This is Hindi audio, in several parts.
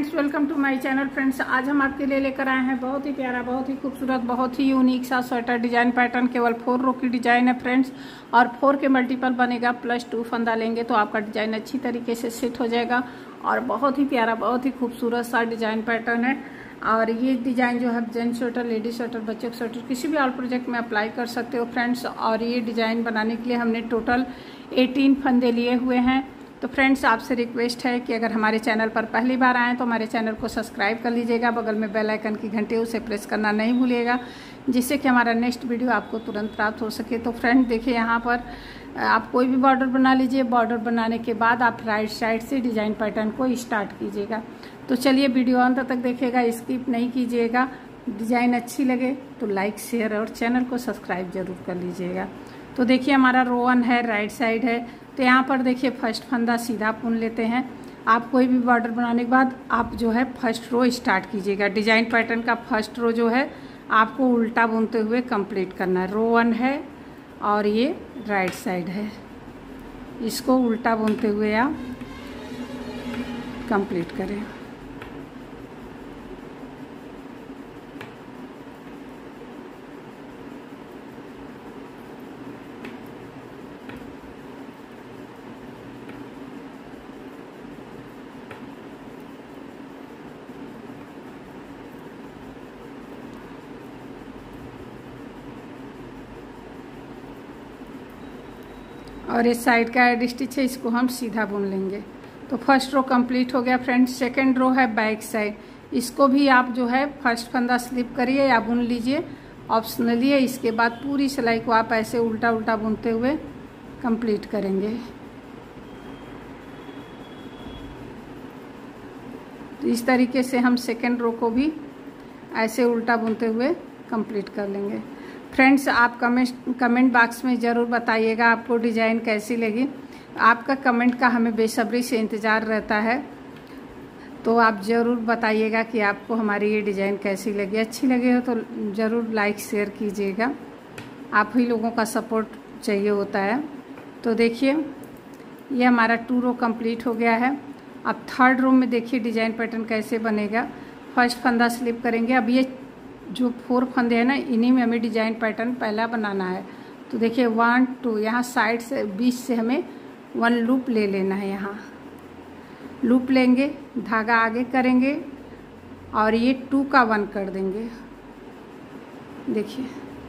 Friends, welcome to my channel. Friends, आज हम आपके लिए लेकर आए हैं बहुत ही प्यारा, बहुत ही खूबसूरत, बहुत ही यूनिक सा स्वेटर डिजाइन पैटर्न। केवल 4 रो की डिजाइन है फ्रेंड्स, और 4 के मल्टीपल बनेगा, +2 फंदा लेंगे तो आपका डिजाइन अच्छी तरीके से सेट हो जाएगा। और बहुत ही प्यारा, बहुत ही खूबसूरत सा डिजाइन पैटर्न है। और ये डिजाइन जो है जेंट्स स्वेटर, लेडीज स्वेटर, बच्चों के स्वेटर, किसी भी ऑल प्रोजेक्ट में अप्लाई कर सकते हो फ्रेंड्स। और ये डिजाइन बनाने के लिए हमने टोटल 18 फंदे लिए हुए हैं। तो फ्रेंड्स, आपसे रिक्वेस्ट है कि अगर हमारे चैनल पर पहली बार आएँ तो हमारे चैनल को सब्सक्राइब कर लीजिएगा। बगल में बेल आइकन की घंटी उसे प्रेस करना नहीं भूलिएगा, जिससे कि हमारा नेक्स्ट वीडियो आपको तुरंत प्राप्त हो सके। तो फ्रेंड देखिए, यहाँ पर आप कोई भी बॉर्डर बना लीजिए। बॉर्डर बनाने के बाद आप राइट साइड से डिजाइन पैटर्न को स्टार्ट कीजिएगा। तो चलिए, वीडियो अंत तक देखिएगा, स्किप नहीं कीजिएगा। डिजाइन अच्छी लगे तो लाइक, शेयर और चैनल को सब्सक्राइब जरूर कर लीजिएगा। तो देखिए, हमारा रो 1 है, राइट साइड है। तो यहाँ पर देखिए, फर्स्ट फंदा सीधा बुन लेते हैं। आप कोई भी बॉर्डर बनाने के बाद आप जो है फर्स्ट रो स्टार्ट कीजिएगा। डिजाइन पैटर्न का फर्स्ट रो जो है आपको उल्टा बुनते हुए कंप्लीट करना है। रो 1 है और ये राइट साइड है, इसको उल्टा बुनते हुए आप कंप्लीट करें। और इस साइड का एड स्टिच है, इसको हम सीधा बुन लेंगे। तो फर्स्ट रो कंप्लीट हो गया फ्रेंड्स। सेकंड रो है बैक साइड, इसको भी आप जो है फर्स्ट फंदा स्लिप करिए या बुन लीजिए, ऑप्शनली है। इसके बाद पूरी सिलाई को आप ऐसे उल्टा उल्टा बुनते हुए कंप्लीट करेंगे। तो इस तरीके से हम सेकंड रो को भी ऐसे उल्टा बुनते हुए कंप्लीट कर लेंगे। फ्रेंड्स, आप कमेंट बॉक्स में ज़रूर बताइएगा आपको डिज़ाइन कैसी लगी। आपका कमेंट का हमें बेसब्री से इंतज़ार रहता है। तो आप ज़रूर बताइएगा कि आपको हमारी ये डिज़ाइन कैसी लगी। अच्छी लगी हो तो ज़रूर लाइक शेयर कीजिएगा, आप ही लोगों का सपोर्ट चाहिए होता है। तो देखिए, ये हमारा 2 रो कंप्लीट हो गया है। अब थर्ड रो में देखिए डिज़ाइन पैटर्न कैसे बनेगा। फर्स्ट फंदा स्लिप करेंगे। अब ये जो 4 फंदे हैं ना, इन्हीं में हमें डिजाइन पैटर्न पहला बनाना है। तो देखिए 1 2, यहाँ साइड से बीच से हमें 1 लूप ले लेना है। यहाँ लूप लेंगे, धागा आगे करेंगे और ये 2 का 1 कर देंगे। देखिए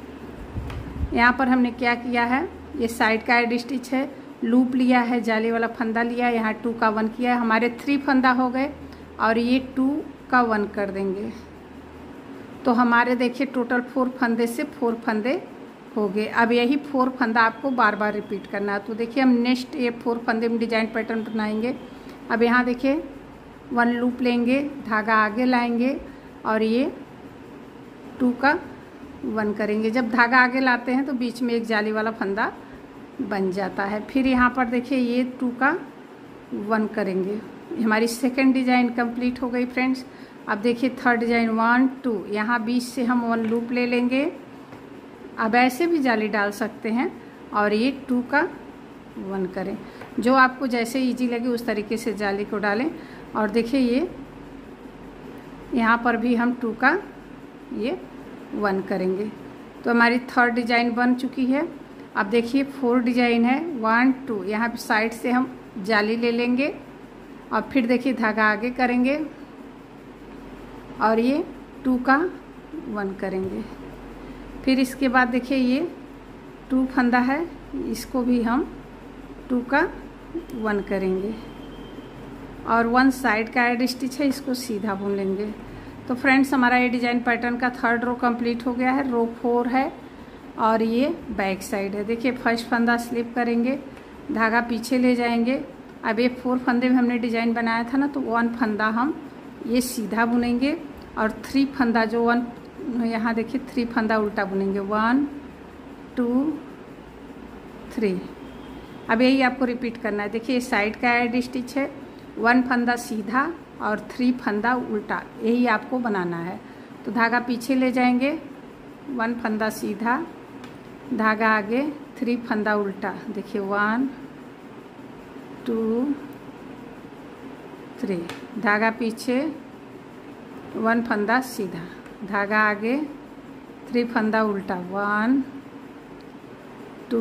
यहाँ पर हमने क्या किया है, ये साइड का एड स्टिच है, लूप लिया है, जाली वाला फंदा लिया है, यहाँ 2 का 1 किया है। हमारे 3 फंदा हो गए और ये 2 का 1 कर देंगे। तो हमारे देखिए टोटल 4 फंदे से 4 फंदे हो गए। अब यही 4 फंदा आपको बार बार रिपीट करना है। तो देखिए, हम नेक्स्ट ये 4 फंदे में डिजाइन पैटर्न बनाएंगे। अब यहाँ देखिए 1 लूप लेंगे, धागा आगे लाएंगे और ये 2 का 1 करेंगे। जब धागा आगे लाते हैं तो बीच में एक जाली वाला फंदा बन जाता है। फिर यहाँ पर देखिए ये 2 का 1 करेंगे। हमारी सेकेंड डिजाइन कंप्लीट हो गई फ्रेंड्स। अब देखिए थर्ड डिजाइन 1 2, यहाँ बीच से हम 1 लूप ले लेंगे। अब ऐसे भी जाली डाल सकते हैं और ये 2 का 1 करें। जो आपको जैसे इजी लगे उस तरीके से जाली को डालें। और देखिए ये यहाँ पर भी हम 2 का ये 1 करेंगे। तो हमारी थर्ड डिजाइन बन चुकी है। अब देखिए 4 डिजाइन है, 1 2, यहाँ पे साइड से हम जाली ले लेंगे और फिर देखिए धागा आगे करेंगे और ये 2 का 1 करेंगे। फिर इसके बाद देखिए ये 2 फंदा है, इसको भी हम 2 का 1 करेंगे और 1 साइड का एड स्टिच है, इसको सीधा बुन लेंगे। तो फ्रेंड्स, हमारा ये डिजाइन पैटर्न का थर्ड रो कंप्लीट हो गया है। रो 4 है और ये बैक साइड है। देखिए फर्स्ट फंदा स्लिप करेंगे, धागा पीछे ले जाएंगे। अब ये 4 फंदे में हमने डिजाइन बनाया था ना, तो 1 फंदा हम ये सीधा बुनेंगे और 3 फंदा जो 1, यहाँ देखिए 3 फंदा उल्टा बुनेंगे। 1 2 3। अब यही आपको रिपीट करना है। देखिए साइड का एड स्टिच है, 1 फंदा सीधा और 3 फंदा उल्टा, यही आपको बनाना है। तो धागा पीछे ले जाएंगे, 1 फंदा सीधा, धागा आगे, 3 फंदा उल्टा। देखिए 1 2 3, धागा पीछे 1 फंदा सीधा, धागा आगे, 3 फंदा उल्टा, 1 2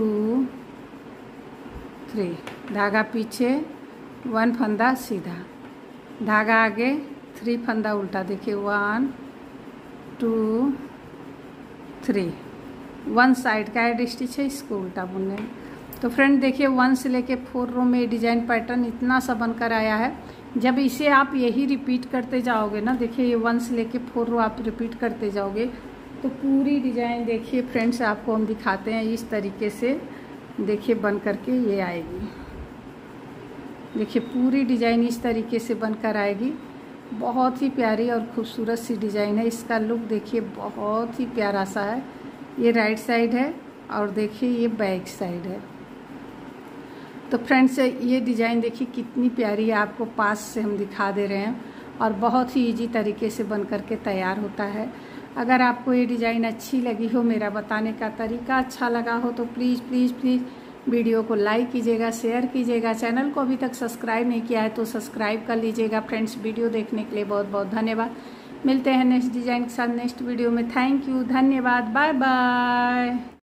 3, धागा पीछे, 1 फंदा सीधा, धागा आगे, 3 फंदा उल्टा। देखिए 1 2 3, 1 साइड का एड स्टिच है, इसको उल्टा बुनना है। तो फ्रेंड देखिए 1 से लेके 4 रो में डिजाइन पैटर्न इतना सा बनकर आया है। जब इसे आप यही रिपीट करते जाओगे ना, देखिए ये 1 से लेके 4 रो आप रिपीट करते जाओगे तो पूरी डिजाइन देखिए फ्रेंड्स आपको हम दिखाते हैं इस तरीके से। देखिए बन करके ये आएगी, देखिए पूरी डिजाइन इस तरीके से बनकर आएगी। बहुत ही प्यारी और खूबसूरत सी डिजाइन है। इसका लुक देखिए बहुत ही प्यारा सा है। ये राइट साइड है और देखिए ये बैक साइड है। तो फ्रेंड्स ये डिज़ाइन देखिए कितनी प्यारी है, आपको पास से हम दिखा दे रहे हैं और बहुत ही इजी तरीके से बन करके तैयार होता है। अगर आपको ये डिज़ाइन अच्छी लगी हो, मेरा बताने का तरीका अच्छा लगा हो तो प्लीज़ प्लीज़ प्लीज़ वीडियो को लाइक कीजिएगा, शेयर कीजिएगा। चैनल को अभी तक सब्सक्राइब नहीं किया है तो सब्सक्राइब कर लीजिएगा। फ्रेंड्स वीडियो देखने के लिए बहुत बहुत धन्यवाद। मिलते हैं नेक्स्ट डिज़ाइन के साथ नेक्स्ट वीडियो में। थैंक यू, धन्यवाद, बाय बाय।